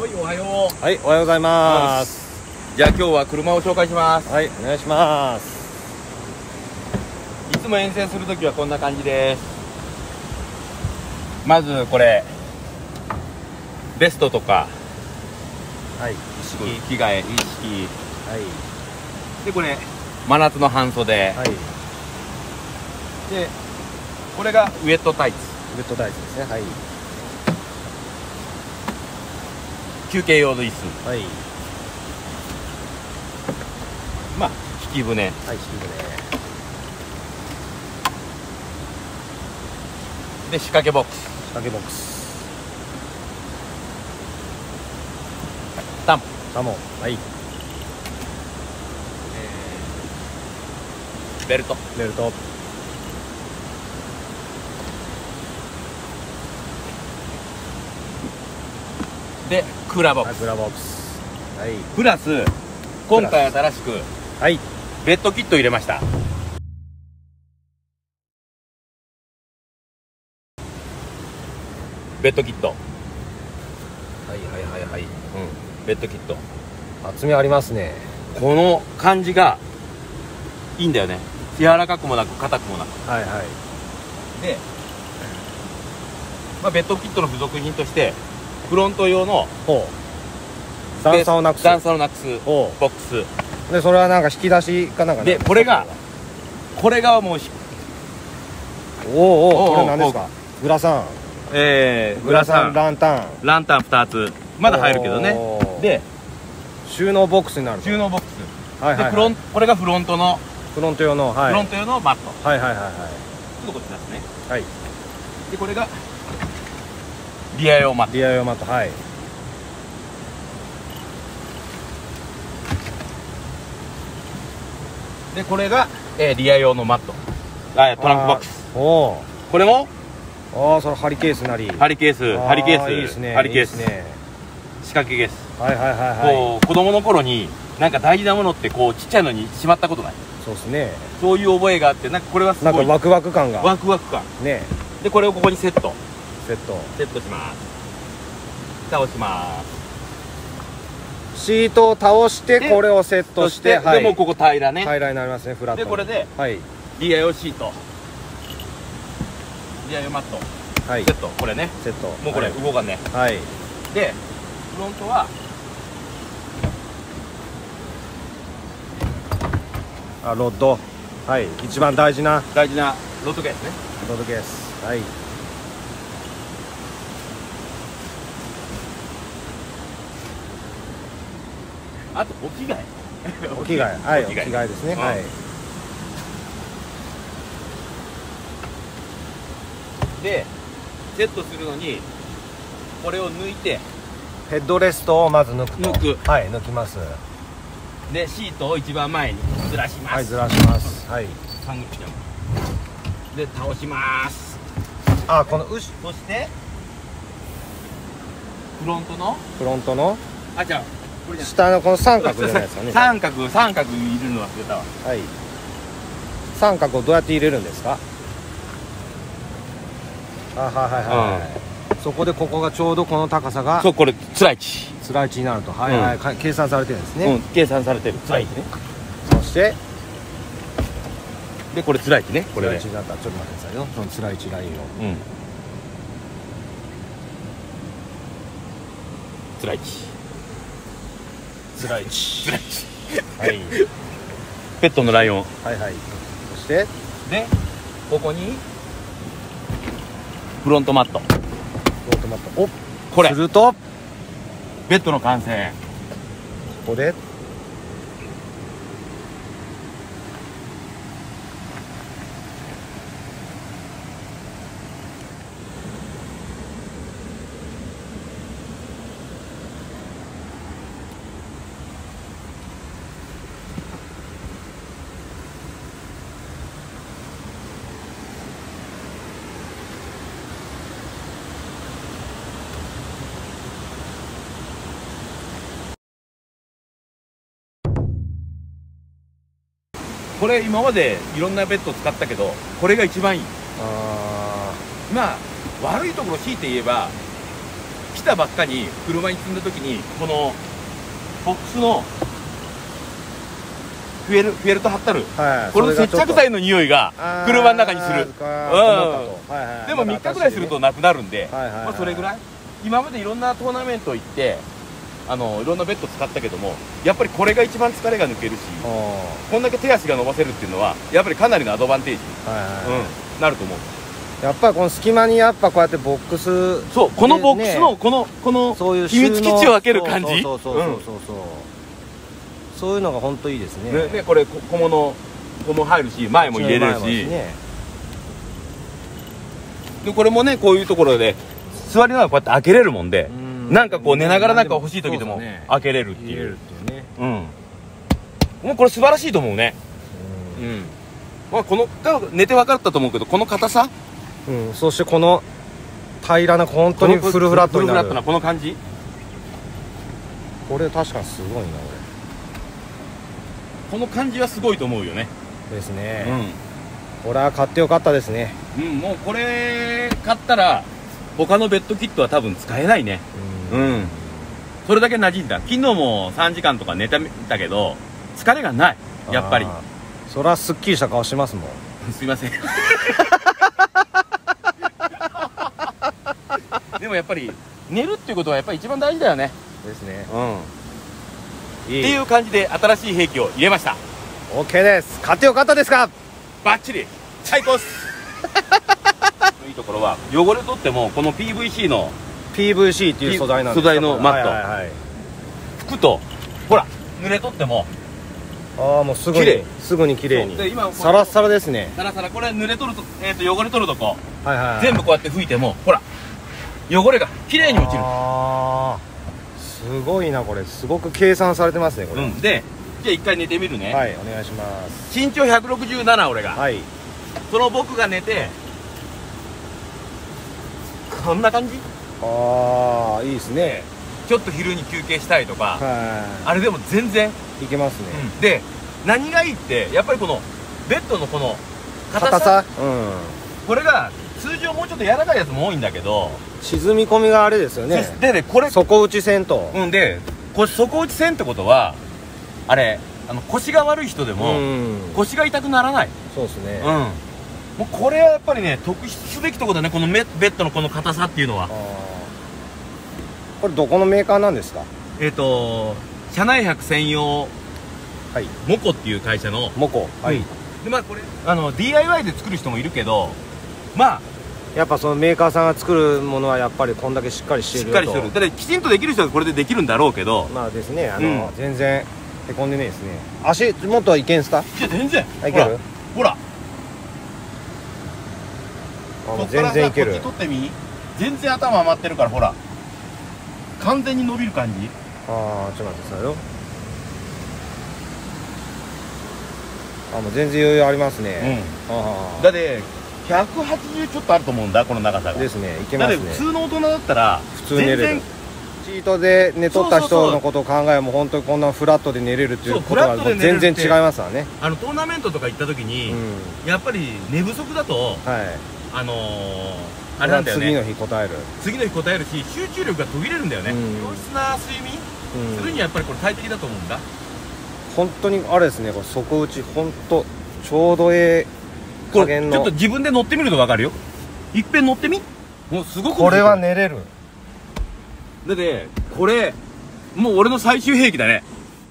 はい、おはよう。 はい、おはようございます。 じゃあ今日は車を紹介します。 はい、お願いします。 いつも遠征するときはこんな感じです。まずこれベストとか、 はい、 着替え、一式、 はい、 でこれ真夏の半袖、 はい、 でこれがウェットタイツ、 ウェットタイツですね。はい、 休憩用の椅子、 はい、 まあ引き船、 はい、引き船で仕掛けボックス、 仕掛けボックス、 タンポ、 サモン、はい、 ベルト、 ベルト、 でクーラーボックス、 クーラーボックス、はい、 プラス今回新しくはい、 ベッドキット入れました。ベッドキット、 はいはいはいはい、 ベッドキット、 厚みありますね。 この感じがいいんだよね。柔らかくもなく硬くもなくはいはい。 で、ベッドキットの付属品としてフロント用のほう、段差をなくす、 段差をなくすボほックスうで、それはなんか引き出しかなんかで、これがもうおお、これ何ですか？グラサン、 グラサン、 ランタン 2つまだ入るけどね。で収納ボックスになる。 収納ボックス、 はいはい、 でこれがフロント用の、 フロント用の、はい、 フロント用のマット、 はいはいはいはい、 ちょっとこっちですね。 はい、 でこれがリア用マット、 リア用マット、はい、 でこれが、リア用のマット、トランクボックス。 おお、 これもそれハリケースなり、 ハリケース、 いいですね、 ハリケース、 いいですね、 仕掛けケース。 はいはいはいはい、 こう子供の頃になんか大事なものってこうちっちゃいのにしまったことない？ そうですね、 そういう覚えがあって、なんかこれはすごいなんかワクワク感が、 ワクワク感ね、 でこれをここにセットセットします。倒します。 シートを倒してこれをセットして、 でもうここ平らね、 平らになりますね、フラットに。 でこれで、 はい、 リア用シート、リア用マット、 はい、 セット、これね、 セット、 もうこれ動かんね。 はい、 でフロントはロッド、はい、一番大事なロッドケースね。 ロッドケース、はい、 あとお着替えお着替え、はい、お着替えですね、はい、 でセットするのにこれを抜いて、 ヘッドレストをまず抜くと、はい、抜きます。 でシートを一番前にずらします。 はい、ずらします。はい、 サングリッチで倒します。 このそしてフロントのじゃあこれじゃ下のこの三角じゃないですかね。 三角入れるの忘れたわ。 はい、三角をどうやって入れるんですか？はいはいはい、そこでここがちょうどこの高さが、 そう、これつらい位置になると、はいはい、計算されてるんですね。 計算されてるつらい位置ね。 そしてでこれつらい位置ね。これつらい位置になったらちょっと待ってくださいよ、そのつらい位置ラインを、 つらい位置はい、 ペットのライオン、 はいはい、そしてでここにフロントマット、 お、 これするとベッドの完成。 ここでこれ今までいろんなベッド使ったけど、これが一番いい。まあ悪いところ強いて言えばきたばっかに車に積んだ時にこのボックスのフェルト貼ってある、 はい、 この接着剤の匂いが車の中にする。でも3日ぐらいするとなくなるんで、まあそれぐらい。今までいろんなトーナメント行っていろんなベッド使ったけども、やっぱりこれが一番疲れが抜けるし、こんだけ手足が伸ばせるっていうのはやっぱりかなりのアドバンテージなると思う。 やっぱりこの隙間にやっぱこうやってボックス、 そう、このボックスのこのそういう秘密基地を開ける感じ、 そういうのが本当いいですね。 でこれ小物入るし、前も入れれるし、でこれもね、こういうところで座りながらこうやって開けれるもんで、なんかこう寝ながらなんか欲しい時でも開けれるっていうね。もうこれ素晴らしいと思うね。まあこの寝て分かったと思うけど、この硬さ、 そしてこの平らな本当にフルフラットになる、フルフラットなこの感じ、 これ確かにすごいな。 この感じはすごいと思うよね。 ですね。これは買ってよかったですね。 もうこれ買ったら他のベッドキットは多分使えないね。それだけ馴染んだ。昨日も3時間とか寝たけど疲れがない、やっぱり。 そりゃすっきりした顔しますもん。 すいませんでもやっぱり寝るっていうことはやっぱり一番大事だよね。 ですね。 っていう感じで新しい兵器を入れました。 OK です。買ってよかったですか？ バッチリ最高っすいいところは汚れ取ってもこの PVC っていう素材なんですか？ 素材のマット、拭くとほら濡れ取ってももうすぐに綺麗にサラッサラですね。 サラサラ。これ濡れ取ると汚れ取るとこ全部こうやって拭いてもほら汚れが綺麗に落ちる。 すごいな、これすごく計算されてますねこれ。 でじゃあ一回寝てみるね。 はい、お願いします。 身長167、俺が。その僕が寝てこんな感じ。 いいですね。 ちょっと昼に休憩したいとか、あれでも全然いけますね。 で何がいいってやっぱりこのベッドのこの硬さ、 これが通常もうちょっと柔らかいやつも多いんだけど、 沈み込みがあれですよね。 でこれ底打ち線と、 で底打ち線ってことはあれ腰が悪い人でも腰が痛くならない。 そうですね。 もうこれはやっぱりね特筆すべきところだね、このベッドのこの硬さっていうのは。 これどこのメーカーなんですか？ 車内泊専用モコっていう会社のモコ。 でまあこれDIY で作る人もいるけど、まあやっぱそのメーカーさんが作るものはやっぱりこんだけしっかりしてるよと。 しっかりしてる。だからきちんとできる人はこれでできるんだろうけど、 まあですね、全然へこんでねえですね。足もっといけんすか？ いや全然いける。 ほら全然いける。 こっち取ってみ。全然頭余ってるからほら完全に伸びる感じ。 ちょっと待ってくださいよ。もう全然余裕ありますね。 だって180ちょっとあると思うんだ、この長さが。 ですね。いけますね。 だって普通の大人だったら普通寝れる。シートで寝とった人のことを考えも本当にこんなフラットで寝れるっていうことが全然違いますわね。 トーナメントとか行った時にやっぱり寝不足だとあれなんだよね。 次の日答えるし集中力が途切れるんだよね。良質な睡眠するにはやっぱりこれ最適だと思うんだ。 本当にあれですね、これ底打ち本当ちょうど加減の。 ちょっと自分で乗ってみると分かるよ。いっぺん乗ってみ。もうすごくこれは寝れる。 だってこれもう俺の最終兵器だね。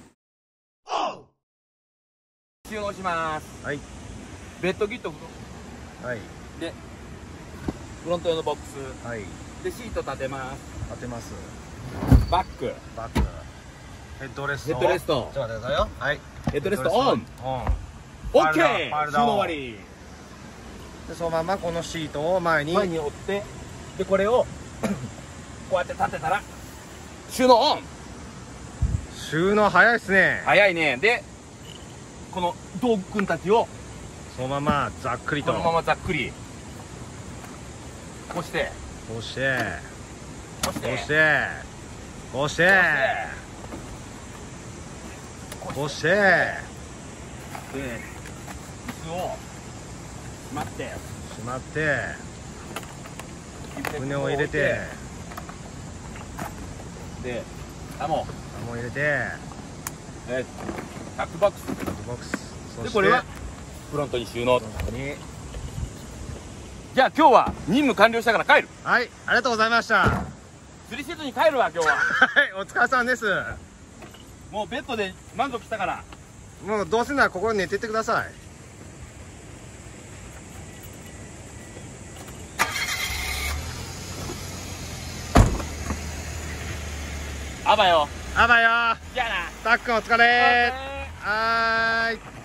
収納します。ベッドキットでフロント用のボックスでシート立てます。バックヘッドレスト。 ちょっと待ってくださいよ。ヘッドレストオン。オッケー。収納終わり。 でそのままこのシートを前に折って、でこれをこうやって立てたら収納オン。 収納早いですね。 早いね。でこの道具くんたちをそのままざっくりと、 このままざっくりこうしてこうしてこうしてこうしてこうしてこうしてで椅子をしまって船を入れてでタモ入れて、 タックバックスボックス、そしてでこれはフロントに収納と。 ここに。 じゃあ今日は任務完了したから帰る。 はい、ありがとうございました。は釣りせずに帰るわ今日は。 い、お疲れさんです。 もうベッドで満足したから。 もうどうせならここで寝てってください。 あばよ。 あばよ。 じゃあな。 たっくんお疲れ。はーい。